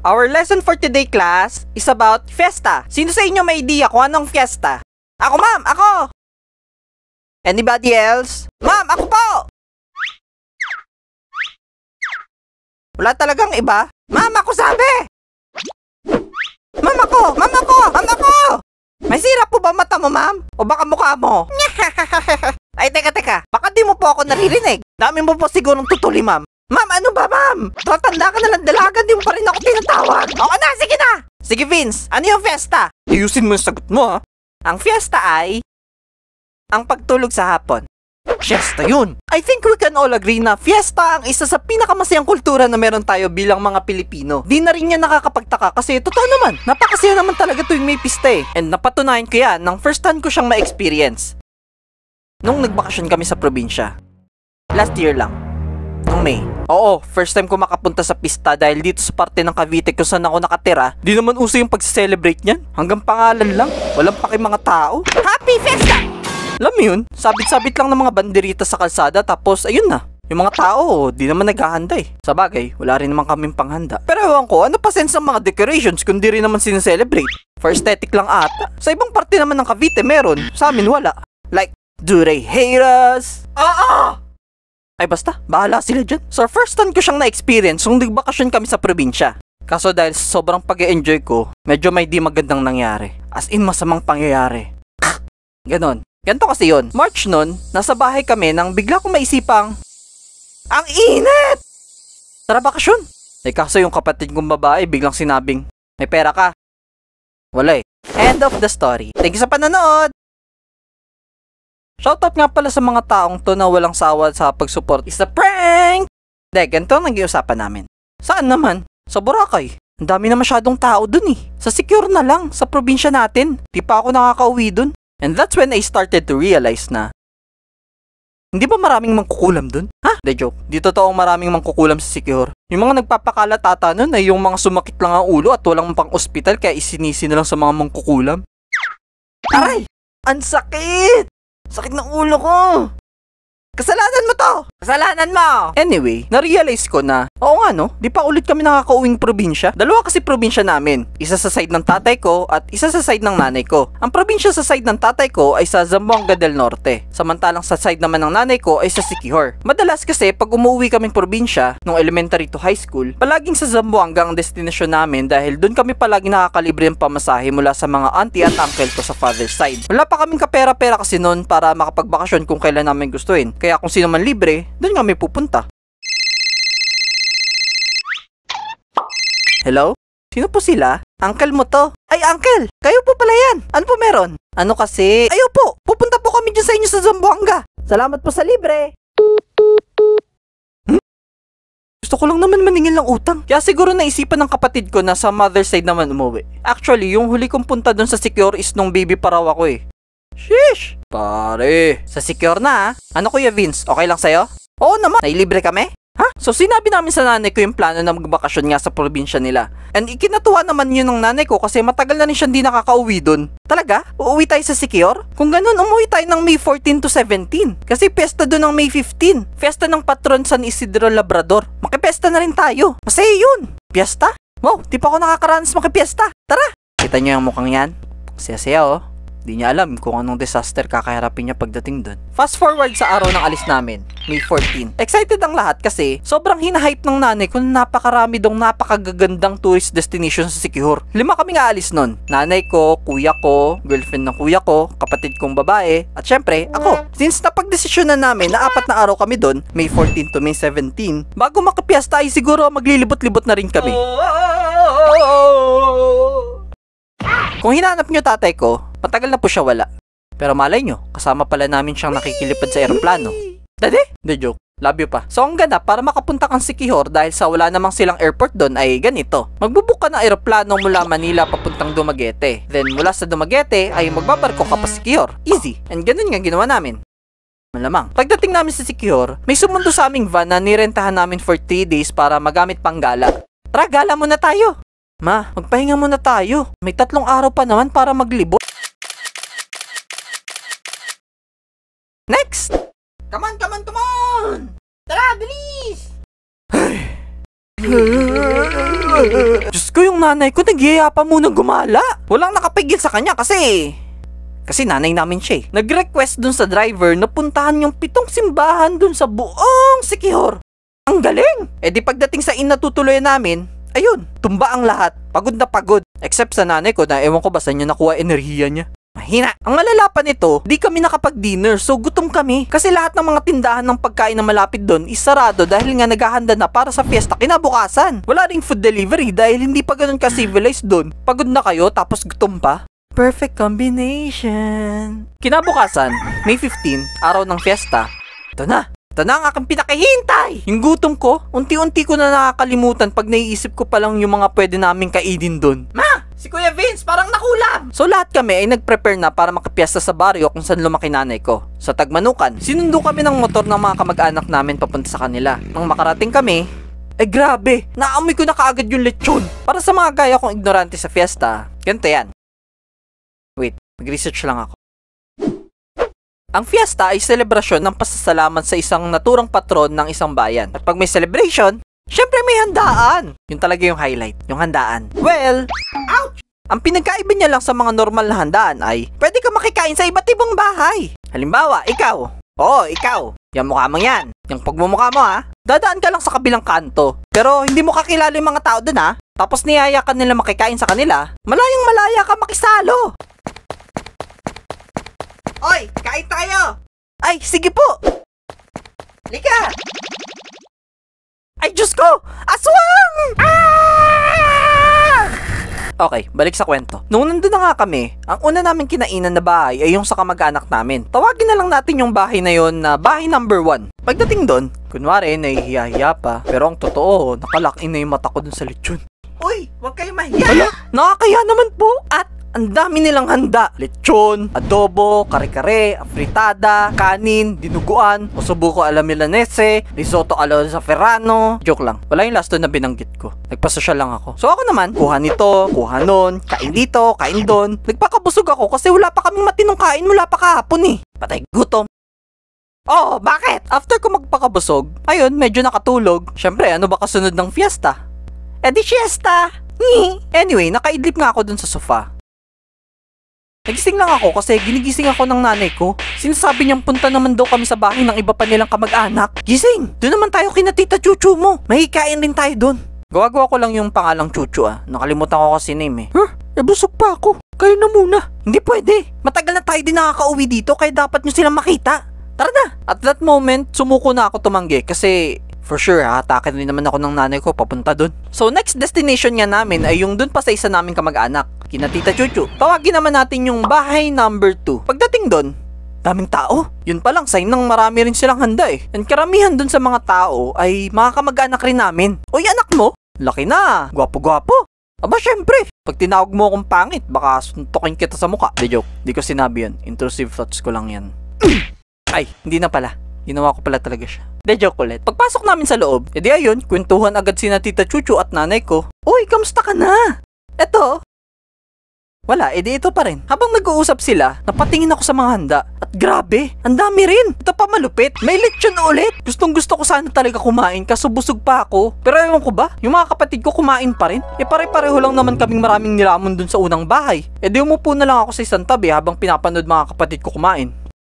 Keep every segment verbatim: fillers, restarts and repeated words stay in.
Our lesson for today, class, is about fiesta. Sino sa inyo may idea kung anong fiesta? Ako, ma'am! Ako! Anybody else? Ma'am! Ako po! Wala talagang iba? Ma'am! Ako sabi! Ma'am ako! Ma'am ako! Ma'am ako! May sira po ba mata mo, ma'am? O baka mukha mo? Ay, teka, teka. Baka di mo po ako naririnig. Dami mo po sigurong tutuli, ma'am. Ma'am, ano ba, ma'am? Tatanda ka na lang dalaga, di mo pa rin ako tinatawag. Oo na, sige na! Sige, Vince, ano yung fiesta? Ayusin mo yung sagot mo, ha? Ang fiesta ay ang pagtulog sa hapon. Fiesta yun! I think we can all agree na fiesta ang isa sa pinakamasayang kultura na meron tayo bilang mga Pilipino. Di na rin yan nakakapagtaka kasi totoo naman, napakasaya naman talaga tuwing may pista eh. And napatunayan ko yan nang first time ko siyang ma-experience. Nung nagbakasyon kami sa probinsya. Last year lang. Nung May. Oo, first time ko makapunta sa pista dahil dito sa parte ng Cavite kung saan ako nakatira, di naman uso yung pag-celebrate niyan. Hanggang pangalan lang. Walang paki mga tao. Happy Fiesta! Alam mo yun, sabit-sabit lang ng mga banderita sa kalsada tapos ayun na. Yung mga tao, di naman naghahanda eh. Sa bagay, wala rin naman kaming panghanda. Pero ewan ko, ano pa sense ng mga decorations kung di rin naman sineselebrate? For aesthetic lang ata. Sa ibang parte naman ng Cavite meron, sa amin wala. Like, do they hate us? Oo! Ay basta, bahala sila dyan. So first time ko siyang na-experience nung nagbakasyon kami sa probinsya. Kaso dahil sobrang pag-e-enjoy ko, medyo may di magandang nangyari. As in masamang pangyayari. Ganon. Ganto kasi yon. March nun, nasa bahay kami nang bigla kong maisipang, ang init! Tara bakasyon! Eh kaso yung kapatid kong babae biglang sinabing, may pera ka. Wala eh. End of the story. Thank you sa panonood! Shoutout nga pala sa mga taong to na walang sawa sa pag-support. It's a prank! De, ganito ang nag-iusapan namin. Saan naman? Sa Boracay. Ang dami na masyadong tao dun eh. Sa secure na lang, sa probinsya natin. Di pa ako nakakauwi dun. And that's when I started to realize na hindi ba maraming mangkukulam dun? Ha? De joke. Di totoong maraming mangkukulam sa secure. Yung mga nagpapakalat ata nun ay yung mga sumakit lang ang ulo at walang pang ospital kaya isinisi na lang sa mga mangkukulam. Aray! Ang sakit! Sakit ng ulo ko! Kasalanan mo to! Kasalanan mo! Anyway, na-realize ko na, oo nga no, di pa ulit kami nakakauwing probinsya. Dalawa kasi probinsya namin. Isa sa side ng tatay ko at isa sa side ng nanay ko. Ang probinsya sa side ng tatay ko ay sa Zamboanga del Norte. Samantalang sa side naman ng nanay ko ay sa Siquijor. Madalas kasi pag umuwi kaming probinsya, nung elementary to high school, palaging sa Zamboanga ang destinasyon namin dahil doon kami palagi nakakalibre ng pamasahe mula sa mga auntie at uncle ko sa father's side. Wala pa kaming kapera-pera kasi noon para makapagbakasyon kung kailan namin gustuin. Kaya kung sino man libre, doon kami pupunta. Hello? Sino po sila? Uncle mo to. Ay, uncle! Kayo po pala yan. Ano po meron? Ano kasi? Ayaw po! Pupunta po kami dyan sa inyo sa Zamboanga. Salamat po sa libre. Hmm? Gusto ko lang naman maningil ng utang. Kaya siguro naisipan ng kapatid ko na sa mother's side naman umuwi. Actually, yung huli kong punta doon sa secure is nung baby pa raw ako eh. Sheesh! Pare! Sa secure na ah. Ano kuya Vince? Okay lang sa'yo? Oo naman. Nailibre kami? Ha? So sinabi namin sa nanay ko yung plano na magbakasyon nga sa probinsya nila. And ikinatuwa naman yun ng nanay ko kasi matagal na rin siya hindi nakakauwi dun. Talaga? Uuwi tayo sa secure? Kung ganun, umuwi tayo ng May fourteen to seventeen. Kasi pesta dun ng May fifteen. Fiesta ng patron San Isidro Labrador. Makipesta na rin tayo. Masaya yun. Fiesta? Wow, di pa ako nakakaranas makipiesta. Tara! Kita nyo yung mukhang yan? Saya-saya oh. Di niya alam kung anong disaster kakaharapin niya pagdating doon. Fast forward sa araw ng alis namin, May fourteen. Excited ang lahat kasi sobrang hinahype ng nanay kung napakarami dong napakagagandang tourist destination sa Siquijor. Lima kami nga alis nun. Nanay ko, kuya ko, girlfriend ng kuya ko, kapatid kong babae, at syempre, ako. Since napagdesisyon na namin na apat na araw kami doon, May fourteen to May seventeen, bago makapiesta ay siguro maglilibot-libot na rin kami. Kung hinanap nyo tatay ko, matagal na po siya wala. Pero malay nyo, kasama pala namin siyang nakikilipad sa eroplano. Dade? De joke. Love you pa. So ang ganda, para makapunta kang Siquijor dahil sa wala namang silang airport doon ay ganito. Magbubook ka ng eroplano mula Manila papuntang Dumaguete. Then mula sa Dumaguete ay magbabarko ka pa Siquijor. Easy. And ganun nga ginawa namin. Malamang. Pagdating namin sa Siquijor, may sumundo sa aming van na nirentahan namin for three days para magamit pang gala. Tara, gala muna tayo. Ma, magpahinga muna tayo. May tatlong araw pa naman para maglibot. Next! Come on, come on, come on! Tara, bilis! Diyos ko, yung nanay ko nagyaya pa munang gumala. Walang nakapigil sa kanya kasi... Kasi nanay namin siya eh. Nag-request dun sa driver na puntahan yung pitong simbahan dun sa buong Siquijor. Ang galing! Eh di pagdating sa inatutuloy namin, ayun, tumba ang lahat. Pagod na pagod. Except sa nanay ko na ewan ko ba saan niya nakuha enerhiya niya. Mahina. Ang malala pa nito, di kami nakapag-dinner so gutom kami. Kasi lahat ng mga tindahan ng pagkain na malapit doon is sarado dahil nga naghahanda na para sa fiesta kinabukasan. Wala ring food delivery dahil hindi pa ganun ka-civilized doon. Pagod na kayo tapos gutom pa? Perfect combination. Kinabukasan, May fifteenth, araw ng fiesta. Ito na. Ito na ang aking pinakahihintay. Yung gutom ko, unti-unti ko na nakakalimutan pag naiisip ko pa lang yung mga pwede naming kainin doon. Ma! Si Kuya Vince parang nakulam! So lahat kami ay nag-prepare na para makapiesta sa baryo kung saan lumaki nanay ko. Sa Tagmanukan, sinundo kami ng motor ng mga kamag-anak namin papunta sa kanila. Nang makarating kami, ay grabe, naamoy ko na kaagad yung lechon. Para sa mga gaya kong ignorante sa fiesta, ganito yan. Wait, mag-research lang ako. Ang fiesta ay selebrasyon ng pasasalamat sa isang naturang patron ng isang bayan. At pag may celebration, syempre may handaan. Yun talaga yung highlight, yung handaan. Well, ouch! Ang pinagkaiba niya lang sa mga normal na handaan ay pwede ka makikain sa iba't ibang bahay. Halimbawa, ikaw. Oo, ikaw. Yung mukha mo yan. Yung pagmumukha mo ha. Dadaan ka lang sa kabilang kanto. Pero hindi mo kakilala yung mga tao dun ha. Tapos niyaya ka nila makikain sa kanila. Malayang malaya ka makisalo. Oy, kain tayo! Ay, sige po! Lika! Ay, Diyos ko! Aswang! Ah! Okay, balik sa kwento. Nung nandun na nga kami, ang una namin kinainan na bahay ay yung sa kamag-anak namin. Tawagin na lang natin yung bahay na yon na bahay number one. Pagdating doon, kunwari, nahihiya-hiya pa. Pero ang totoo, nakalock-in na yung mata ko dun sa lechon. Uy, huwag kayo mahiya! Hala, nakakaya naman po! At ang dami nilang handa. Lechon, adobo, kare-kare, afritada, kanin, dinuguan, osubuco alla milanese, risotto alla zafferano. Joke lang. Wala yung last na binanggit ko. Nagpasosyal lang ako. So ako naman, kuha nito, kuha nun, kain dito, kain doon. Nagpakabusog ako kasi wala pa kaming matinong kain mula pa kahapon eh. Patay gutom. Oh, bakit? After ko magpakabusog, ayun, medyo nakatulog. Syempre, ano ba kasunod ng fiesta? Eh di siesta! Anyway, nakaidlip nga ako dun sa sofa. Nagising lang ako kasi ginigising ako ng nanay ko. Sinasabi niyang punta naman daw kami sa bahay ng iba pa nilang kamag-anak. Gising! Doon naman tayo kina Tita Chuchu mo. Mahikain rin tayo doon. Gawagawa ko lang yung pangalang Chuchu ah. Nakalimutan ko kasi name eh. Huh? Eh busog pa ako. Kayo na muna. Hindi pwede. Matagal na tayo din nakaka-uwi dito kaya dapat nyo silang makita. Tara na! At that moment, sumuko na ako tumanggi kasi... For sure, hatakin rin naman ako ng nanay ko papunta dun. So, next destination nga namin ay yung dun pa sa isa naming kamag-anak, kina Tita Chuchu. Tawagin naman natin yung bahay number two. Pagdating dun, daming tao. Yun pa lang, sign ng marami rin silang handa eh. And karamihan dun sa mga tao ay mga kamag-anak rin namin. Oy, anak mo? Laki na, gwapo-gwapo. Aba, syempre, pag tinawag mo akong pangit, baka suntukin kita sa muka. Di joke, di ko sinabi yun. Intrusive thoughts ko lang yan. Ay, hindi na pala. Ginawa ko pala talaga siya. De joke ulit. Pagpasok namin sa loob, edi ayun, kwentuhan agad sina Tita Chuchu at nanay ko. Uy, kamusta ka na? Eto. Wala, edi ito pa rin. Habang nag-uusap sila, napatingin ako sa mga handa. At grabe, ang dami rin. Ito pa malupit. May lechon ulit. Gustong gusto ko sana talaga kumain kaso busog pa ako. Pero ewan ko ba, yung mga kapatid ko kumain pa rin. E pare-pareho lang naman kaming maraming nilamon dun sa unang bahay. Edi umupo na lang ako sa isang tabi habang pinapanood mga kapatid ko kumain.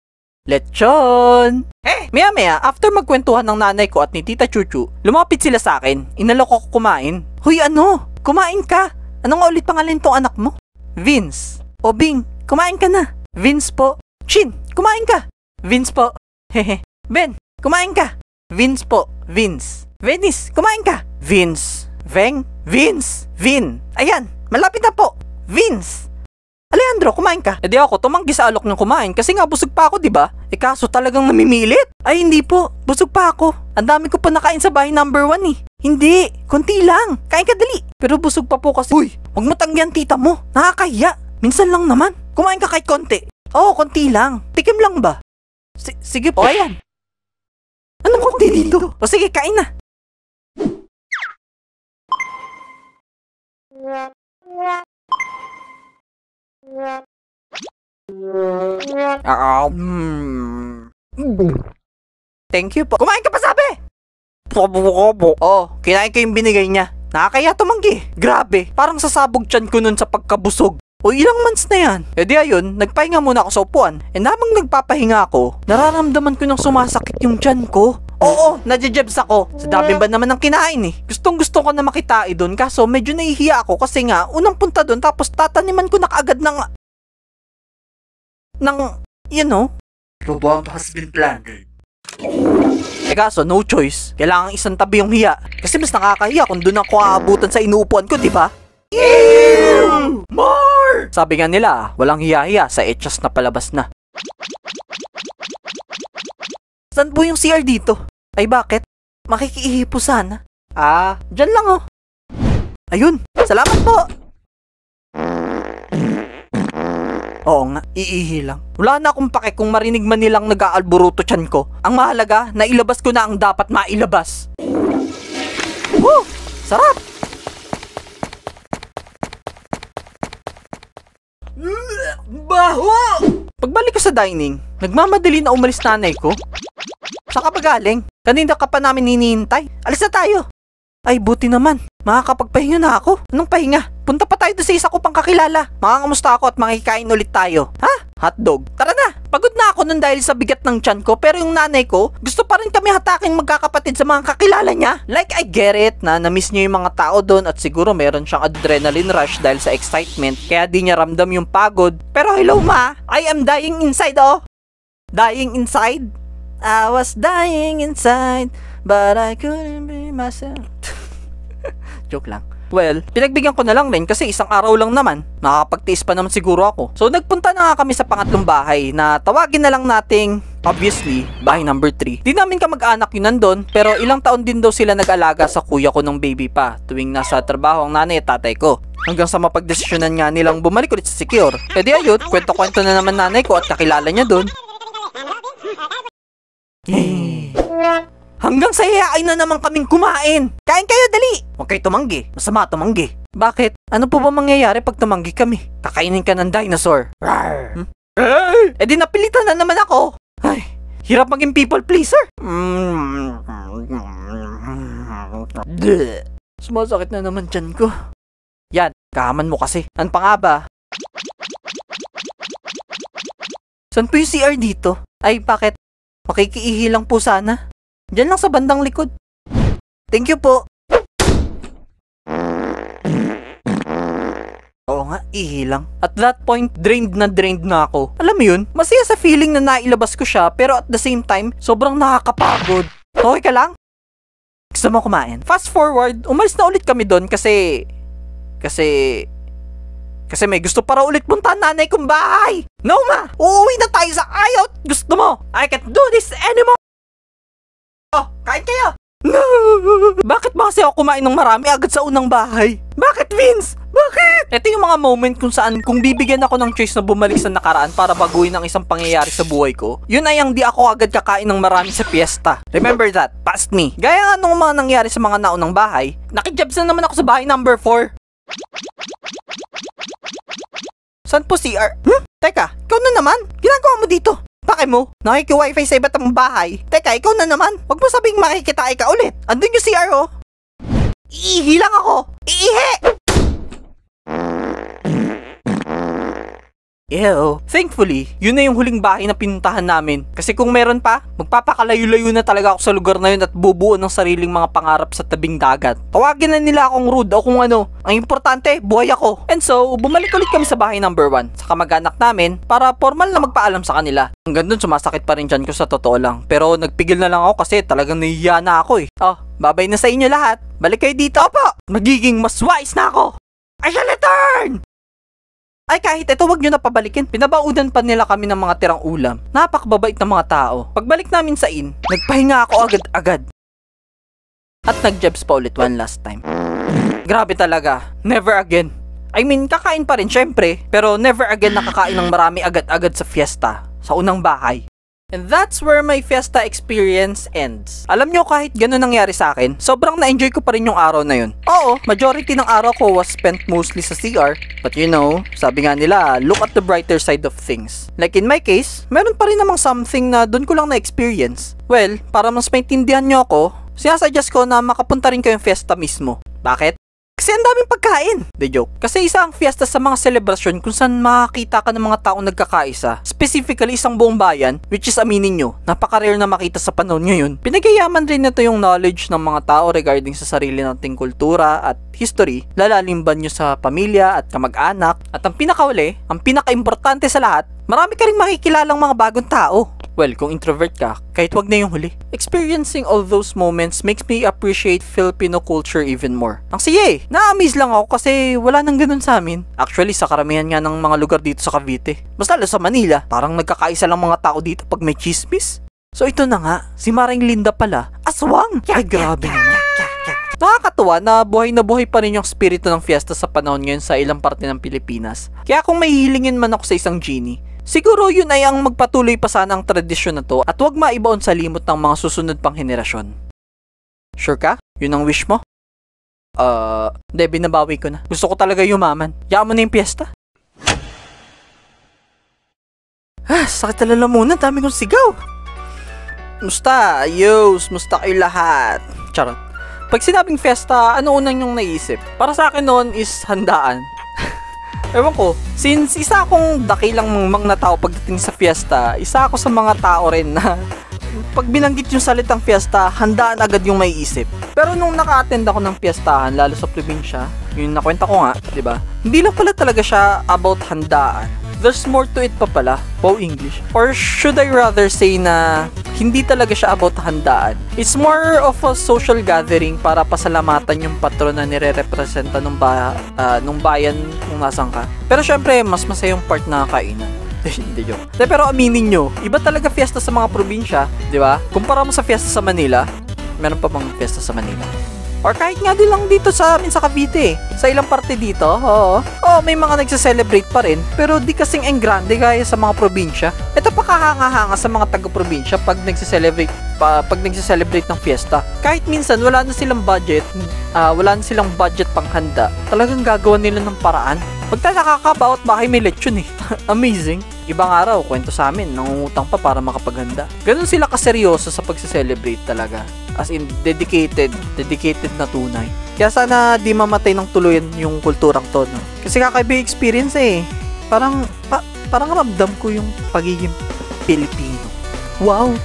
Lechon! Eh, maya-maya, after magkwentuhan ng nanay ko at ni Tita Chuchu, lumapit sila sa akin. Inalok ako kumain. Hoy, ano? Kumain ka? Ano nga ulit pangalan tong anak mo? Vince. O Bing, kumain ka na. Vince po. Chin, kumain ka. Vince po. Hehe. Ben, kumain ka. Vince po. Vince. Venice, kumain ka. Vince. Veng. Vince. Vin. Ayan, malapit na po. Vince. Alejandro, kumain ka. E di ako, tumanggi sa alok ng kumain kasi nga busog pa ako, di ba? E kaso talagang namimilit. Ay hindi po, busog pa ako. Ang dami ko pa nakain sa bahay number one eh. Hindi, konti lang. Kain ka dali. Pero busog pa po kasi. Uy, huwag mo tanggihan tita mo. Nakakahiya. Minsan lang naman. Kumain ka kahit konti. Oo, konti lang. Tikim lang ba? S sige po. O ayan. Anong konti dito? O sige, kain na. Ah, mm. Thank you po. Kumain ka pa sabi! Oh, kinain ko yung binigay niya. Nakakaya tumanggi. Grabe, parang sasabog tiyan ko nun sa pagkabusog. O ilang months na yan. E di ayun, nagpahinga muna ako sa upuan. E namang nagpapahinga ako, nararamdaman ko nang sumasakit yung tiyan ko. Oo, nadjejebs ako. Sa dami ba naman ng kinain eh. Gustong gusto ko na makitai doon, kaso medyo nahihiya ako kasi nga, unang punta doon tapos tataniman ko na kaagad ng... ng... you know? The bomb has been planted. Eh kaso, no choice. Kailangan isang tabi yung hiya. Kasi mas nakakahiya kung doon ako aabutan sa inuupuan ko, di ba? Ew! More! Sabi nga nila, walang hiya-hiya sa etchas na palabas na. Saan po yung C R dito? Ay bakit? Makikiihi po sana. Ah, dyan lang oh. Ayun, salamat po. Oo nga, iihi lang. Wala na akong pake kung marinig man nilang nag-aalburuto tiyan ko. Ang mahalaga, nailabas ko na ang dapat mailabas. Woo! Sarap! Baho! Pagbalik ko sa dining, nagmamadali na umalis nanay ko. Saan ka ba galing? Kanina ka pa namin hinihintay. Alis na tayo. Ay, buti naman. Makakapagpahinga na ako. Anong pahinga? Punta pa tayo doon sa isa ko pang kakilala. Makakamusta ako at makikain ulit tayo. Ha? Hotdog. Tara na. Pagod na ako nun dahil sa bigat ng tiyan ko. Pero yung nanay ko, gusto pa rin kami hatakin magkakapatid sa mga kakilala niya. Like, I get it na na-miss niya yung mga tao doon at siguro meron siyang adrenaline rush dahil sa excitement. Kaya di niya ramdam yung pagod. Pero hello ma, I am dying inside oh. Dying inside? I was dying inside, but I couldn't be myself. Joke lang. Well, pinagbigyan ko na lang rin kasi isang araw lang naman. Nakakapagtiis pa naman siguro ako. So nagpunta na nga kami sa pangatlong bahay na tawagin na lang nating, obviously, bahay number three. Di namin kamag-anak yun nandun, pero ilang taon din daw sila nag-alaga sa kuya ko ng baby pa tuwing nasa trabaho ang nanay at tatay ko. Hanggang sa mapagdesisyonan nga nilang bumalik ulit sa Secure. E di ayun, kwento-kwento na naman nanay ko at kakilala niya dun. Hanggang sa hiyain na naman kaming kumain. Kain kayo, dali. Huwag kayo tumanggi. Masama tumanggi. Bakit? Ano po ba mangyayari pag tumanggi kami? Kakainin ka ng dinosaur. Hmm? Eh di napilitan na naman ako. Ay, hirap maging people pleaser. Sumasakit na naman tiyan ko. Yan, kahaman mo kasi. Ano pa nga ba? Saan po yung C R dito? Ay, bakit? Makikiihi lang po sana. Diyan lang sa bandang likod. Thank you po. Oo nga, ihi lang. At that point, drained na drained na ako. Alam mo yun, masaya sa feeling na nailabas ko siya, pero at the same time, sobrang nakakapagod. Okay ka lang? Gusto mo kumain? Fast forward, umalis na ulit kami doon kasi... Kasi... Kasi may gusto para ulit puntahan nanay kong bahay. No ma, uuwi na tayo sa ayaw. Gusto mo? I can't do this anymore. Oh, kain kayo. No! Bakit ba kasi ako kumain ng marami agad sa unang bahay? Bakit, Vince? Bakit? Ito yung mga moment kung saan kung bibigyan ako ng choice na bumalik sa nakaraan para baguhin ang isang pangyayari sa buhay ko, yun ay ang di ako agad kakain ng marami sa piyesta. Remember that, past me. Gaya nga nung mga nangyari sa mga naunang bahay, nakijabs na naman ako sa bahay number four. Saan po C R? Hmm? Teka, ikaw na naman? Ginagawa mo dito? Bakit mo? Nakiki-wifi sa iba't ibang bahay. Teka, ikaw na naman. Huwag mo sabing makikita ka ulit. Andun yung C R oh. Iihi lang ako. Iihi! Ew. Thankfully, yun na yung huling bahay na pinuntahan namin. Kasi kung meron pa, magpapakalayo-layo na talaga ako sa lugar na yun at bubuo ng sariling mga pangarap sa tabing dagat. Tawagin na nila akong rude o kung ano. Ang importante, buhay ako. And so, bumalik ulit kami sa bahay number one sa kamag-anak namin para formal na magpaalam sa kanila. Hanggang dun sumasakit pa rin dyan ko sa totoo lang. Pero nagpigil na lang ako kasi talagang nahihiya na ako eh. Oh, babay na sa inyo lahat. Balik kayo dito. Opo! Magiging mas wise na ako. I shall return! Ay kahit ito wag nyo na pabalikin. Pinabaudan pa nila kami ng mga tirang ulam. Napakababait ng mga tao. Pagbalik namin sa inn, nagpahinga ako agad-agad. At nag-jabs pa ulit one last time. Grabe talaga. Never again. I mean, kakain pa rin syempre. Pero never again nakakain ng marami agad-agad sa fiesta. Sa unang bahay. And that's where my fiesta experience ends. Alam nyo, kahit gano'n nangyari sa akin, sobrang na-enjoy ko pa rin yung araw na yun. Oo, majority ng araw ko was spent mostly sa C R. But you know, sabi nga nila, look at the brighter side of things. Like in my case, meron pa rin namang something na doon ko lang na-experience. Well, para mas maintindihan nyo ako, sinasuggest ko na makapunta rin kayong fiesta mismo. Bakit? Kasi ang daming pagkain. The joke. Kasi isa ang fiesta sa mga selebrasyon kung saan makakita ka ng mga taong nagkakaisa. Specifically isang buong bayan, which is aminin nyo, napaka-rare na makita sa panahon ngayon. Pinagayaman rin nito yung knowledge ng mga tao regarding sa sarili nating kultura at history. Lalalimban nyo sa pamilya at kamag-anak. At ang pinakauli, ang pinaka-importante sa lahat, marami ka rin makikilalang mga bagong tao. Well, kung introvert ka, kahit wag na yung huli. Experiencing all those moments makes me appreciate Filipino culture even more. Ang siya eh, na-amaze lang ako kasi wala nang ganun sa amin. Actually, sa karamihan nga ng mga lugar dito sa Cavite. Mas lalo sa Manila, parang nagkakaisa lang mga tao dito pag may chismis. So ito na nga, si Maring Linda pala, aswang! Ay grabe naman. Nakakatuwa na buhay na buhay pa rin yung spirito ng fiesta sa panahon ngayon sa ilang parte ng Pilipinas. Kaya kung may hihilingin man ako sa isang genie, siguro yun ay ang magpatuloy pa sana ang tradisyon na to at huwag maibaon sa limot ng mga susunod pang henerasyon. Sure ka? Yun ang wish mo? Uh, hindi, binabawi ko na. Gusto ko talaga yumaman. Yaan mo na yung piyesta. Ah, sakit na muna. Dami kong sigaw. Musta? Ayos. Musta kayo lahat? Charot. Pag sinabing fiesta, ano unang yung naisip? Para sa akin noon is handaan. Ewan ko, since isa akong dakilang mang na tao pagdating sa fiesta, isa ako sa mga tao rin na pag binanggit yung salitang fiesta, handaan agad yung may isip. Pero nung naka-attend ako ng fiestahan, lalo sa probinsya, yung nakwenta ko nga, di ba? Hindi lang pala talaga siya about handaan. There's more to it pa pala. Wow, English. Or should I rather say na hindi talaga siya about handaan. It's more of a social gathering para pasalamatan yung patron na nire-representa nung, ba, uh, nung bayan kung nasan ka. Pero syempre, mas masaya yung part na kainan. Hindi joke. Pero aminin nyo, iba talaga fiesta sa mga probinsya, di ba? Kumpara mo sa fiesta sa Manila, meron pa bang fiesta sa Manila? Or kahit nga din lang dito sa amin sa Cavite, sa ilang parte dito, oo. Oo, may mga nagse-celebrate pa rin, pero di kasing engrande gaya sa mga probinsya. Ito pa kahanga-hanga sa mga taga-probinsya pag nagse-celebrate pa, pag nagse-celebrate ng fiesta. Kahit minsan wala na silang budget, uh, wala na silang budget panghanda, talagang gagawa nila ng paraan. Magtataka ka bawat bahay may lechon eh. Amazing. Ibang araw, kwento sa amin, nangungutang pa para makapaghanda. Ganun sila kaseryoso sa pagse-celebrate talaga. As in, dedicated, dedicated na tunay. Kaya sana di mamatay ng tuluyan yung kulturang to, no? Kasi kakaiba experience eh. Parang, pa, parang ramdam ko yung pagiging Pilipino. Wow!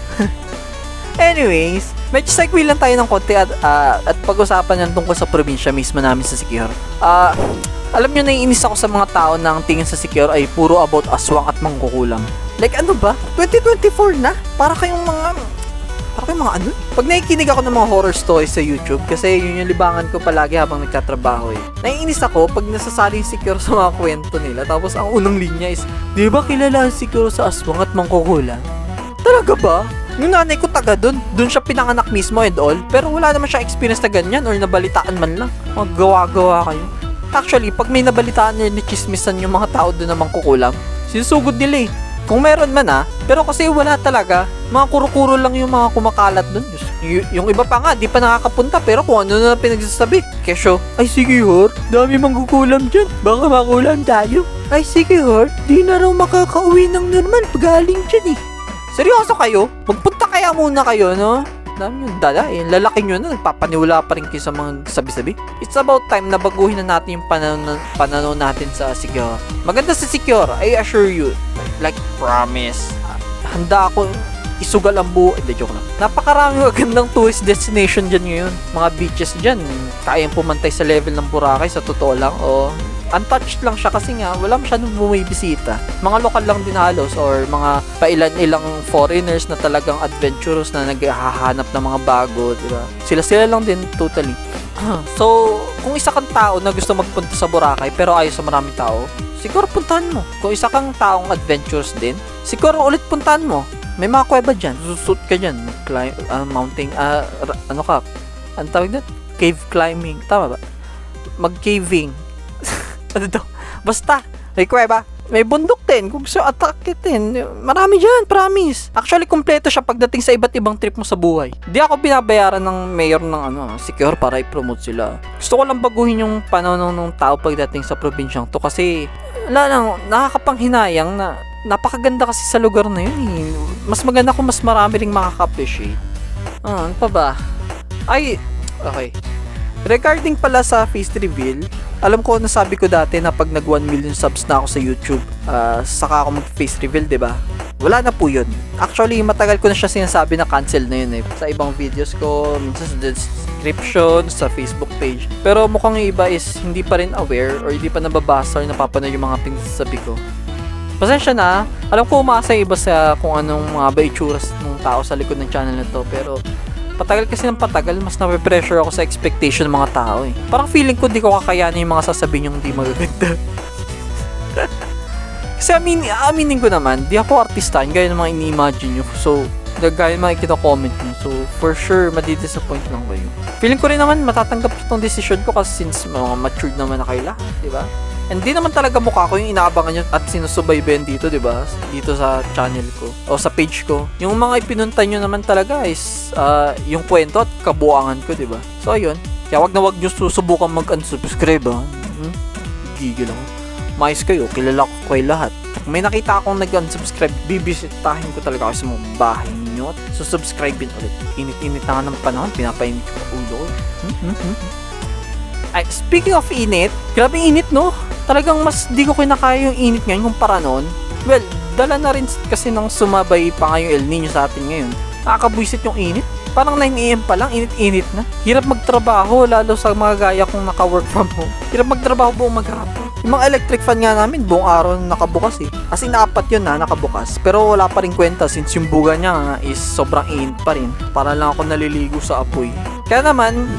Anyways, medyo segue lang tayo ng konti at, uh, at pag-usapan yan tungkol sa probinsya mismo namin sa Siquijor. Ah... Uh, Alam nyo, naiinis ako sa mga tao na ang tingin sa Siquijor ay puro about aswang at mangkukulam. Like ano ba? twenty twenty-four na? Para kayong mga... Para kayong mga ano? Pag nakikinig ako ng mga horror stories sa YouTube, kasi yun yung libangan ko palagi habang nagtatrabaho eh. Naiinis ako pag nasasali yung Siquijor sa mga kwento nila, tapos ang unang linya is, di ba kilala ang Siquijor sa aswang at mangkukulam? Talaga ba? Yung nanay ko taga dun, dun siya pinanganak mismo and all, pero wala naman siya experience na ganyan or nabalitaan man lang. Maggawa-gawa kayo. Actually, pag may nabalitaan nyo ni chismisan yung mga tao doon namang kukulam, sinusugod nila eh. Kung meron man ah, pero kasi wala talaga. Mga kuro-kuro lang yung mga kumakalat doon. Y- yung iba pa nga, di pa nakakapunta, pero kung ano na pinagsasabi. Kesyo, ay sige hor, dami mangkukulam dyan. Baka makulam tayo. Ay sige hor, di na raw makakauwi ng normal pagaling dyan eh. Seryoso kayo? Magpunta kaya muna kayo, no? Dami yung dada eh. Lalaki nyo na, nagpapaniwala pa rin kayo sa mga sabi-sabi. It's about time na baguhin na natin yung pananaw, pananaw natin sa Siquijor. Maganda sa Siquijor, I assure you. Like, promise. Handa ako isugal ang buo. Hindi, joke lang. Napakarami magandang tourist destination dyan ngayon. Mga beaches dyan. Kayang pumantay sa level ng Boracay, sa totoo lang. O, untouched lang siya kasi nga wala masyadong bumibisita. Mga lokal lang din halos or mga pailan-ilang foreigners na talagang adventurous na naghahanap ng mga bago, diba? Sila-sila lang din totally. So, kung isa kang tao na gusto magpunta sa Boracay pero ayaw sa maraming tao, siguro puntahan mo. Kung isa kang taong adventurous din, siguro ulit puntahan mo. May mga kuweba dyan. Susut ka dyan. Climb, uh, mountain, uh, ano ka? Ano tawag na? Cave climbing. Tama ba? Mag-caving. Ano to? Basta, may kuweba. May bundok din. Kung gusto atakitin. Marami dyan, promise. Actually, kumpleto siya pagdating sa iba't ibang trip mo sa buhay. Di ako binabayaran ng mayor ng ano, Siquijor para i-promote sila. Gusto ko lang baguhin yung pananaw ng tao pagdating sa probinsyang to kasi wala lang, nakakapanghinayang na napakaganda kasi sa lugar na yun eh. Mas maganda kung mas marami ring makaka-appreciate. Ah, ano pa ba? Ay, okay. Regarding pala sa face reveal, alam ko nasabi ko dati na pag nag one million subs na ako sa YouTube, uh, saka ako mag-face reveal, 'di ba? Wala na po 'yun. Actually, matagal ko na siya sinasabi na cancel na 'yun eh. Sa ibang videos ko, minsan sa description, sa Facebook page. Pero mukhang yung iba is hindi pa rin aware or hindi pa nababasa or napapanood yung mga pinagsasabi ko. Pasensya na, alam ko umasa yung iba sa kung anong mga ba itsuras ng tao sa likod ng channel na to, pero patagal kasi ng patagal, mas nape-pressure ako sa expectation ng mga tao eh. Parang feeling ko di ko kakayanin yung mga sasabihin yung di magaganda. Kasi amin, aminin ko naman, di ako artistan, gaya ng mga ini-imagine nyo. So, gaya ng mga ikita-comment nyo. So, for sure, madidisappoint lang kayo. Feeling ko rin naman, matatanggap itong decision ko kasi since mga matured naman na kayo lahat, di ba? And di naman talaga mukha ko yung inaabangan nyo at sinusubaybayan dito, di ba? Dito sa channel ko o sa page ko. Yung mga ipinunta nyo naman talaga is uh, yung kwento at kabuangan ko, di ba? So, ayun. Kaya wag na wag nyo susubukan mag-unsubscribe, ha? Hmm? Gigil ako. Mais kayo, kilala ko kayo lahat. Kung may nakita akong nag-unsubscribe, bibisitahin ko talaga kayo sa mga bahay nyo at susubscribein ulit. Init-init na nga ng panahon, pinapainit ko ulo ko. Hmm? Hmm? Hmm? Ay, speaking of init, grabe init, no? Talagang mas di ko kinakaya yung init ngayon kumpara noon. Well, dala na rin kasi nang sumabay pa nga yung El Nino sa atin ngayon. Nakakabwisit yung init. Parang nine a m pa lang, init-init na. Hirap magtrabaho, lalo sa mga gaya kong naka-work from home. Hirap magtrabaho buong maghapon. Yung mga electric fan nga namin, buong araw nakabukas eh. As in, apat yun na, nakabukas. Pero wala pa rin kwenta since yung buga niya nga is sobrang init pa rin. Para lang ako naliligo sa apoy. Kaya naman,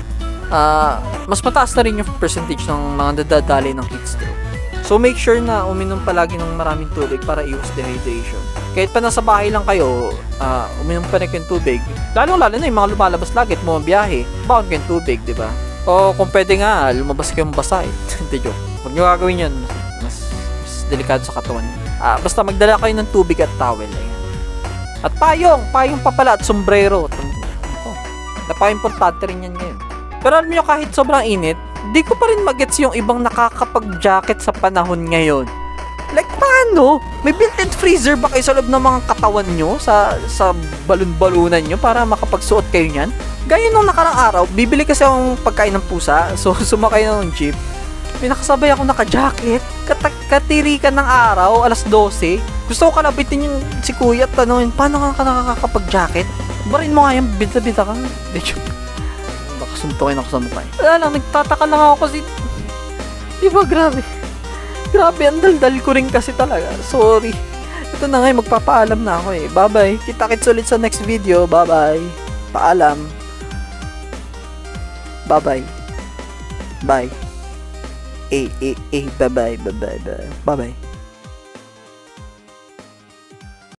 Uh, mas mataas na rin yung percentage ng mga nadadali ng heat stroke. So make sure na uminom palagi ng maraming tubig para iwas dehydration. Kahit pa nasa bahay lang kayo, uh, uminom pa rin kayong tubig. Lalo lalo na yung mga lumalabas lagi at bumabiyahe. Baon kayong tubig, di ba? O kung pwede nga, lumabas kayong basa eh. Hindi joke. Huwag nyo gagawin yun. Mas, mas delikado sa katawan. Uh, basta magdala kayo ng tubig at towel. Ayan. At payong, payong pa pala at sombrero. Oh, napaka-importante rin yan ngayon. Pero alam nyo, kahit sobrang init, di ko pa rin magets yung ibang nakakapag-jacket sa panahon ngayon. Like, paano? May built-in freezer ba kayo sa loob ng mga katawan nyo? Sa, sa balon-balunan nyo para makapagsuot kayo nyan? Gaya nung nakarang araw, bibili kasi akong pagkain ng pusa. So, sumakay na ng jeep. May nakasabay ako naka-jacket. Kat- katirikan ng araw, alas dose. Gusto ko kalabitin yung si kuya at tanongin, paano ka nakakapag-jacket? Barin mo nga yung binta-binta ka. Di joke. Suntukin ako sa mukha. Wala lang, nagtataka lang ako kasi diba, grabe. Grabe, ang daldal ko rin kasi talaga. Sorry. Ito na nga, magpapaalam na ako eh. Bye-bye. Kita-kits ulit sa next video. Bye-bye. Paalam. Bye-bye. Bye. Eh, eh, eh. Bye-bye, bye-bye, bye. Bye-bye.